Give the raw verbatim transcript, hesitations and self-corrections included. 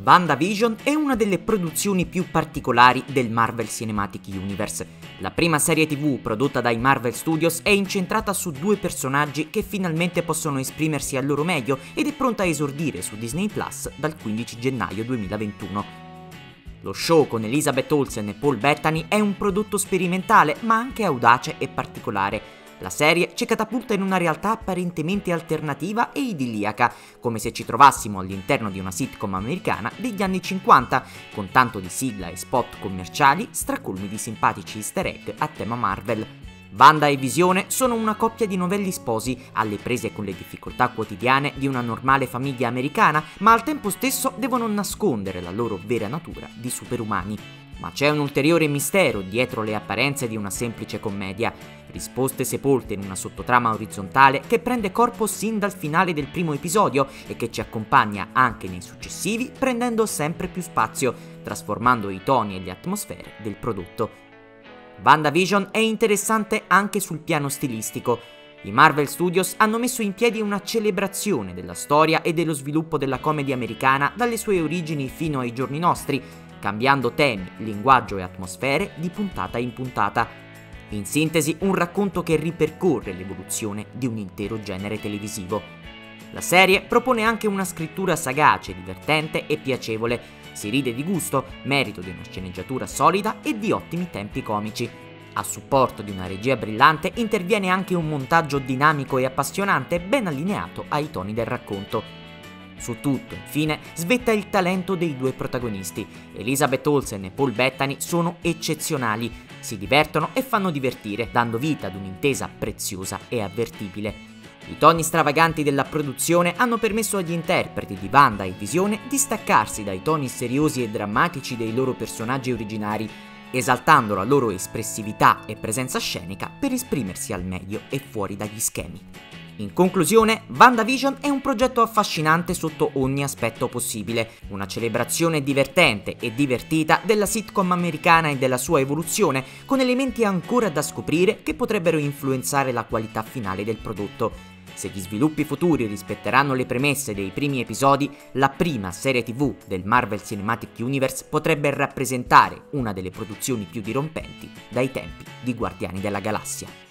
WandaVision è una delle produzioni più particolari del Marvel Cinematic Universe. La prima serie tivù prodotta dai Marvel Studios è incentrata su due personaggi che finalmente possono esprimersi al loro meglio ed è pronta a esordire su Disney Plus dal quindici gennaio duemilaventuno. Lo show con Elizabeth Olsen e Paul Bettany è un prodotto sperimentale ma anche audace e particolare. La serie ci catapulta in una realtà apparentemente alternativa e idilliaca, come se ci trovassimo all'interno di una sitcom americana degli anni cinquanta, con tanto di sigla e spot commerciali, stracolmi di simpatici easter egg a tema Marvel. Wanda e Visione sono una coppia di novelli sposi, alle prese con le difficoltà quotidiane di una normale famiglia americana, ma al tempo stesso devono nascondere la loro vera natura di superumani. Ma c'è un ulteriore mistero dietro le apparenze di una semplice commedia, risposte sepolte in una sottotrama orizzontale che prende corpo sin dal finale del primo episodio e che ci accompagna anche nei successivi, prendendo sempre più spazio, trasformando i toni e le atmosfere del prodotto. WandaVision è interessante anche sul piano stilistico. I Marvel Studios hanno messo in piedi una celebrazione della storia e dello sviluppo della comedy americana dalle sue origini fino ai giorni nostri, cambiando temi, linguaggio e atmosfere di puntata in puntata. In sintesi, un racconto che ripercorre l'evoluzione di un intero genere televisivo. La serie propone anche una scrittura sagace, divertente e piacevole. Si ride di gusto, merito di una sceneggiatura solida e di ottimi tempi comici. A supporto di una regia brillante interviene anche un montaggio dinamico e appassionante, ben allineato ai toni del racconto. Su tutto, infine, svetta il talento dei due protagonisti. Elizabeth Olsen e Paul Bettany sono eccezionali, si divertono e fanno divertire, dando vita ad un'intesa preziosa e avvertibile. I toni stravaganti della produzione hanno permesso agli interpreti di Wanda e Visione di staccarsi dai toni seriosi e drammatici dei loro personaggi originari, esaltando la loro espressività e presenza scenica per esprimersi al meglio e fuori dagli schemi. In conclusione, WandaVision è un progetto affascinante sotto ogni aspetto possibile, una celebrazione divertente e divertita della sitcom americana e della sua evoluzione, con elementi ancora da scoprire che potrebbero influenzare la qualità finale del prodotto. Se gli sviluppi futuri rispetteranno le premesse dei primi episodi, la prima serie tivù del Marvel Cinematic Universe potrebbe rappresentare una delle produzioni più dirompenti dai tempi di Guardiani della Galassia.